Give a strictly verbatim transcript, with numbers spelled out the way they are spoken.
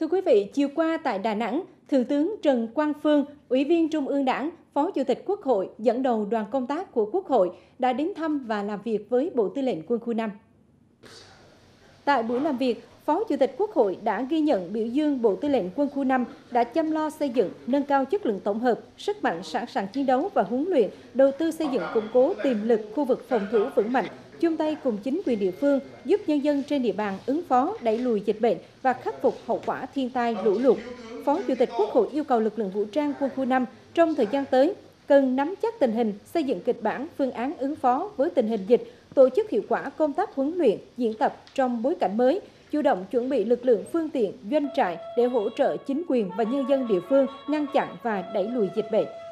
Thưa quý vị, chiều qua tại Đà Nẵng, Thượng tướng Trần Quang Phương, Ủy viên Trung ương Đảng, Phó Chủ tịch Quốc hội dẫn đầu đoàn công tác của Quốc hội đã đến thăm và làm việc với Bộ Tư lệnh Quân khu năm. Tại buổi làm việc, Phó Chủ tịch Quốc hội đã ghi nhận biểu dương Bộ Tư lệnh Quân khu năm đã chăm lo xây dựng, nâng cao chất lượng tổng hợp, sức mạnh sẵn sàng chiến đấu và huấn luyện, đầu tư xây dựng củng cố tiềm lực khu vực phòng thủ vững mạnh, chung tay cùng chính quyền địa phương giúp nhân dân trên địa bàn ứng phó, đẩy lùi dịch bệnh và khắc phục hậu quả thiên tai lũ lụt. Phó Chủ tịch Quốc hội yêu cầu lực lượng vũ trang Quân khu năm trong thời gian tới cần nắm chắc tình hình, xây dựng kịch bản, phương án ứng phó với tình hình dịch, tổ chức hiệu quả công tác huấn luyện, diễn tập trong bối cảnh mới, chủ động chuẩn bị lực lượng, phương tiện, doanh trại để hỗ trợ chính quyền và nhân dân địa phương ngăn chặn và đẩy lùi dịch bệnh.